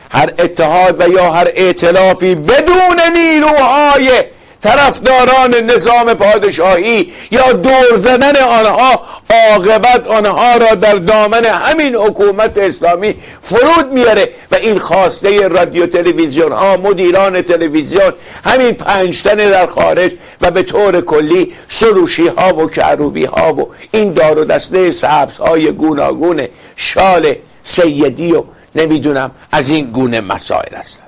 هر اتحاد و یا هر ائتلافی بدون نیروهای طرفداران نظام پادشاهی یا دور زدن آنها عاقبت آنها را در دامن همین حکومت اسلامی فرود میاره و این خواسته رادیو تلویزیون ها، مدیران تلویزیون، همین 5 تن در خارج و به طور کلی سروشی ها و کروبی ها و این دار و دسته سبز های گوناگون شال سیدی و نمیدونم از این گونه مسائل هستند.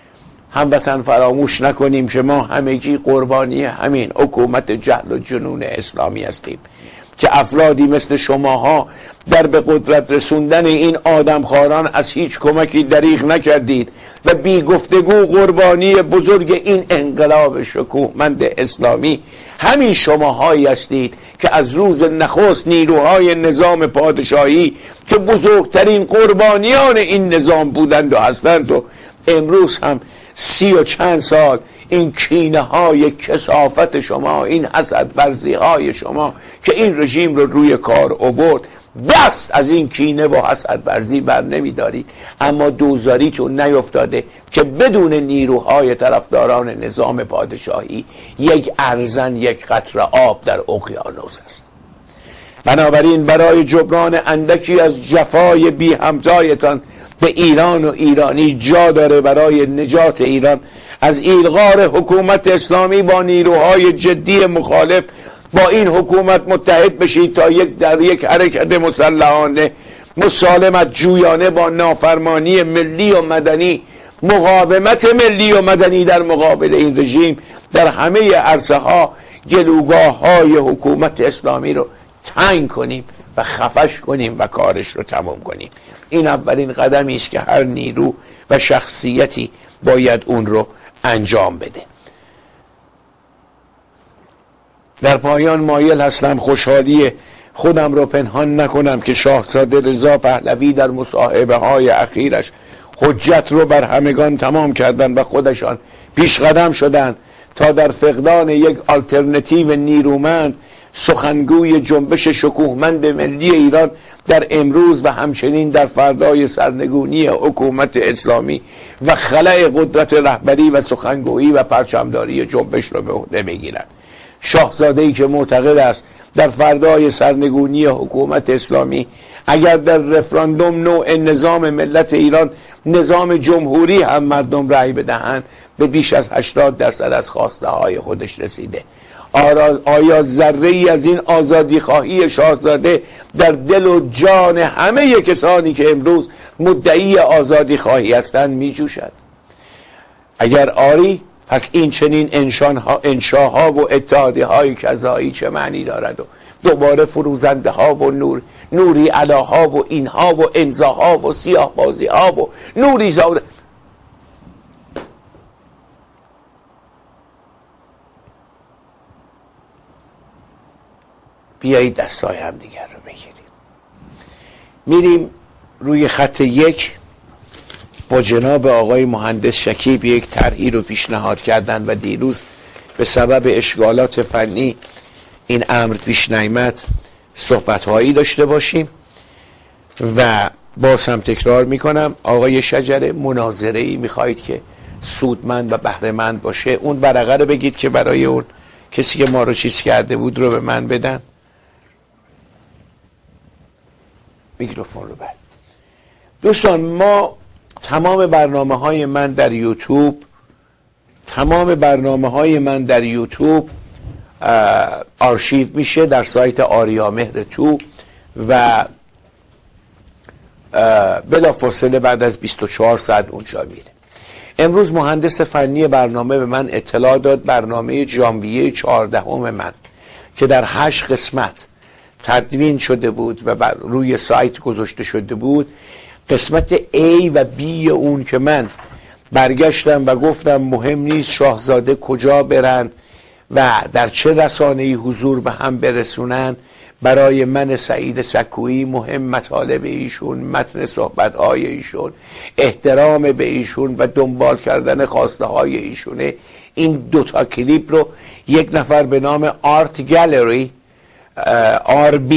هموطن فراموش نکنیم که ما همگی قربانی همین حکومت جهل و جنون اسلامی هستیم که افرادی مثل شماها در به قدرت رسوندن این آدمخواران از هیچ کمکی دریغ نکردید و بی گفتگو قربانی بزرگ این انقلاب شکوهمند اسلامی همین شماهایی هستید که از روز نخست نیروهای نظام پادشاهی که بزرگترین قربانیان این نظام بودند و هستند و امروز هم 30 و چند سال این کینه های کثافت شما، این حسد ورزی های شما که این رژیم رو روی کار آورد، دست از این کینه و حسد ورزی بر نمیدارید، اما دوزاریتون نیفتاده که بدون نیروهای طرفداران نظام پادشاهی یک ارزن، یک قطره آب در اقیانوس است. بنابراین برای جبران اندکی از جفای بی همتایتان به ایران و ایرانی جا داره برای نجات ایران از ایلغار حکومت اسلامی با نیروهای جدی مخالف با این حکومت متحد بشید تا در یک حرکت مسلحانه مسالمت جویانه با نافرمانی ملی و مدنی، مقاومت ملی و مدنی در مقابل این رژیم در همه عرصه ها گلوگاه های حکومت اسلامی رو تنگ کنیم و خفش کنیم و کارش رو تمام کنیم. این اولین قدمی است که هر نیرو و شخصیتی باید اون رو انجام بده. در پایان مایل هستم خوشحالی خودم رو پنهان نکنم که شاهزاده رضا پهلوی در مصاحبه های اخیرش حجت رو بر همگان تمام کردن و خودشان پیش قدم شدند تا در فقدان یک آلترنتیو نیرومند سخنگوی جنبش شکوهمند ملی ایران در امروز و همچنین در فردای سرنگونی حکومت اسلامی و خلأ قدرت رهبری و سخنگویی و پرچمداری جنبش را به عهده بگیرند. شاهزاده‌ای که معتقد است در فردای سرنگونی حکومت اسلامی اگر در رفراندوم نوع نظام ملت ایران نظام جمهوری هم مردم رأی بدهند به بیش از 80% از خواسته های خودش رسیده. آیا ذره ای از این آزادی خواهی شاهزاده در دل و جان همه کسانی که امروز مدعی آزادی خواهی هستند می جوشد؟ اگر آری پس این چنین انشاها و اتحادیه های کذایی چه معنی دارد و دوباره فروزنده ها و نوری علاها و اینها و انزاها و سیاه بازی ها و نوری زاده. بیایید دستای هم دیگر رو بگیریم. میریم روی خط 1 با جناب آقای مهندس شکیب یک طرحی رو پیشنهاد کردن و دیروز به سبب اشکالات فنی این امر پیش نیامد صحبت‌هایی داشته باشیم و باز هم تکرار میکنم آقای شجره مناظره‌ای میخواهید که سودمند و بهره‌مند باشه، اون ورقه رو بگید که برای اون کسی که ما رو چیز کرده بود رو به من بدن. میکروفون رو بعد. دوستان ما تمام برنامه‌های من در یوتیوب آرشیو میشه در سایت آریامهر تو و بلافاصله بعد از 24 ساعت اونجا میره. امروز مهندس فنی برنامه به من اطلاع داد برنامه ژانویه 14 من که در 8 قسمت تدوین شده بود و روی سایت گذاشته شده بود، قسمت A و B اون که من برگشتم و گفتم مهم نیست شاهزاده کجا برند و در چه رسانه‌ای حضور به هم برسونن، برای من سعید سکویی مهم مطالب ایشون، متن صحبت‌های ایشون، احترام به ایشون و دنبال کردن خواسته های ایشونه. این 2 کلیپ رو یک نفر به نام آرت گالری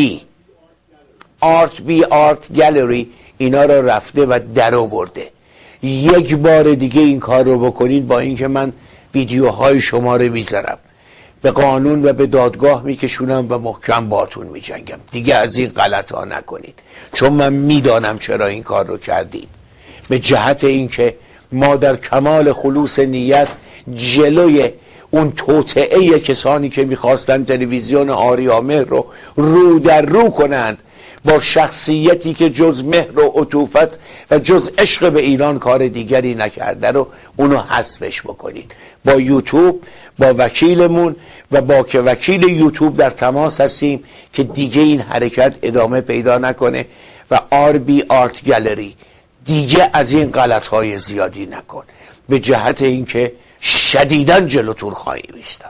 آرت گالری اینا رو رفته و در آورده. یک بار دیگه این کار رو بکنید، با اینکه من ویدیوهای شما رو میذارم، به قانون و به دادگاه میکشونم و محکم باتون میجنگم. دیگه از این غلط ها نکنید، چون من میدانم چرا این کار رو کردید. به جهت اینکه ما در کمال خلوص نیت جلوی اون توطئه کسانی که میخواستن تلویزیون آریامهر رو رو در رو کنند با شخصیتی که جز مهر و عطوفت و جز عشق به ایران کار دیگری نکرده رو اونو حذفش بکنید. با یوتیوب، با وکیلمون و با که وکیل یوتیوب در تماس هستیم که دیگه این حرکت ادامه پیدا نکنه و آربی آرت گالری دیگه از این غلطهای زیادی نکن، به جهت اینکه شدیداً جلوتون خواهیم ایستاد.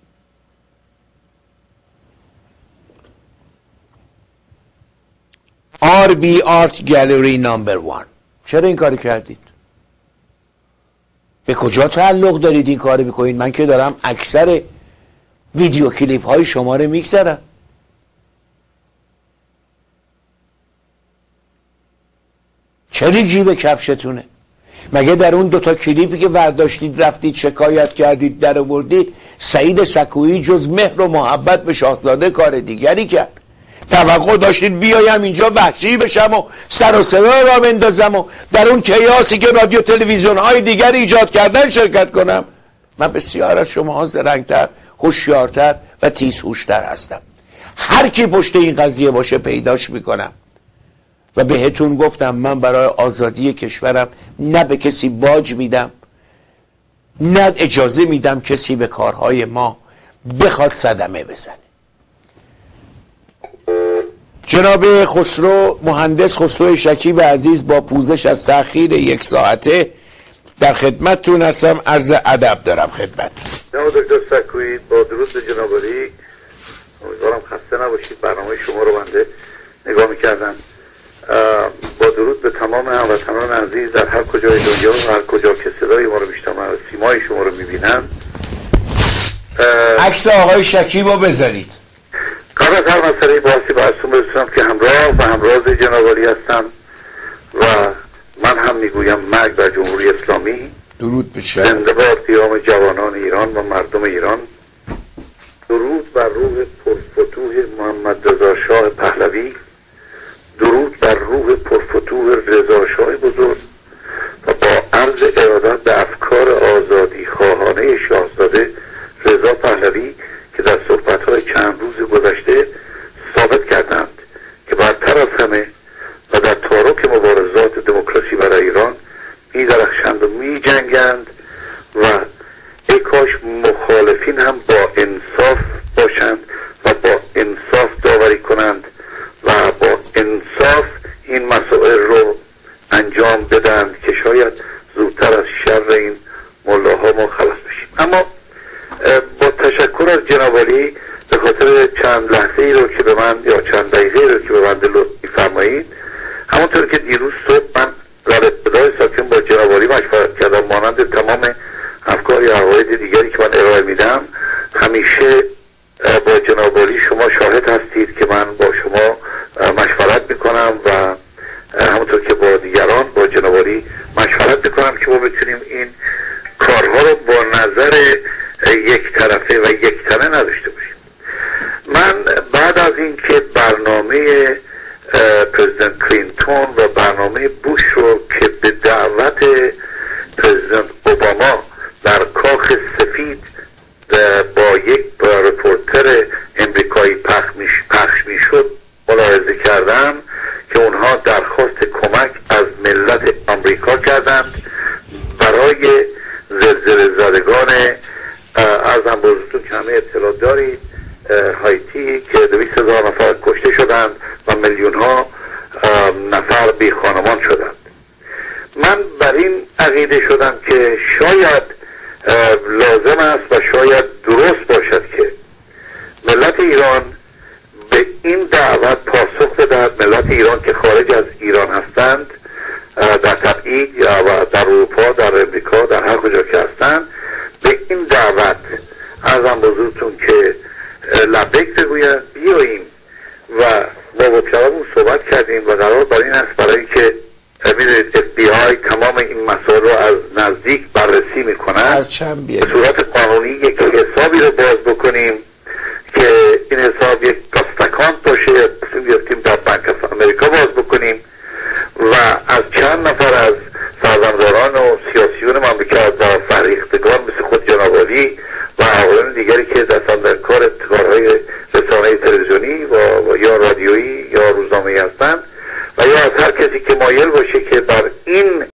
آربی آرت گالری نمبر 1. چرا این کاری کردید؟ به کجا تعلق دارید این کاری بکنید؟ من که دارم اکثر ویدیو کلیپ های شما رو میگذارم. چرا جیب کفشتونه؟ مگه در اون 2 کلیپی که برداشتید رفتید شکایت کردید در آوردید سعید سکویی جز مهر و محبت به شاهزاده کار دیگری کرد؟ توقع داشتید بیایم اینجا وحشی بشم و سر و صدا را بندازم و در اون کیاسی که رادیو تلویزیون های دیگر ایجاد کردن شرکت کنم؟ من بسیار از شما زرنگتر، هوشیارتر و تیزهوشتر هستم. هر کی پشت این قضیه باشه پیداش میکنم و بهتون گفتم من برای آزادی کشورم نه به کسی باج میدم، نه اجازه میدم کسی به کارهای ما بخواد صدمه بزنه. جناب خسرو، مهندس خسرو شکیب عزیز، با پوزش از تأخیر 1 ساعته در خدمتتون هستم. عرض ادب دارم خدمت جناب دکتر سکویی. با درود به جناب عالی، امیدوارم خسته نباشید. برنامه شما رو بنده نگاه میکردم. با درود به تمام هموطنان عزیز در هر کجای دنیا و هر کجا که صدای ما رو میشنون و سیمای شما رو میبینن. عکس آقای شکیب رو بذارید. قبل از هر مسئله باسی براتون برسونم که همراه و همراز جناب عالی هستم و من هم میگویم مرگ بر جمهوری اسلامی. درود به شما. زنده باد قیام جوانان ایران و مردم ایران. درود بر روح پرفتوح محمد رضا شاه پهلوی. درود بر روح پرفتوح رضا شاه بزرگ و با عرض ارادت به افکار آزادی خواهانه شاهزاده رضا پهلوی که در صحبت‌های چند روز گذشته ثابت کردند که برتر از همه و در تارک مبارزات دموکراسی برای ایران می‌درخشند و می‌جنگند و ای کاش مخالفین هم با انصاف باشند و با انصاف داوری کنند و با انصاف این مسائل رو انجام بدن که شاید زودتر از شر این ملاها ما خلاص بشیم. اما با تشکر از جناب عالی به خاطر چند لحظه ای رو که به من یا چند دقیقه رو که به من لطف می‌فرمایید، همونطور که دیروز صبح من در ابتدای ساکن با جناب عالی مشورت کردم، مانند تمام افکار یا عقاید دیگری که من ارائه میدم، همیشه با جناب عالی شما شاهد هستید که من با شما مشورت میکنم و همونطور که با دیگران با جناب عالی مشورت میکنم که ما بتونیم این کارها رو با نظر یک طرفه و یک تنه نداشته باشیم. من بعد از اینکه برنامه پرزیدنت کلینتون و برنامه بوش رو که به دعوت پرزیدنت اوباما در کاخ سفید با یک رپورتر امریکایی پخش میشد ملاحظه کردم که اونها درخواست کمک از ملت آمریکا کردند برای زلزله زدگان ارزم بزرگتون که همه اطلاع دارید هایتی که 200,000 نفر کشته شدند و میلیون ها نفر بی خانمان شدند. من بر این عقیده شدم که شاید لازم است و شاید درست باشد که ملت ایران به این دعوت پاسخ بدهد. ملت ایران که خارج از ایران هستند، در تبعید یا در اروپا، در امریکا، در هر کجا که هستند، به این دعوت ارزم بزرگتون که لبیک بگوید بیاییم و با وکلامون صحبت کردیم و قرار بر این است برای که میدونید FBI تمام این به صورت قانونی یک حسابی رو باز بکنیم که این حساب یک کاستکانت باشه، بیافتیم در بانک اف امریکا باز بکنیم و از چند نفر از سرمایه‌داران و سیاسیون مملکت و فرهیختگان مثل خود جناب عالی و آقایان دیگری که دستن در کارهای رسانه تلویزیونی و یا رادیویی یا روزنامه‌ای هستند و یا از هر کسی که مایل باشه که بر این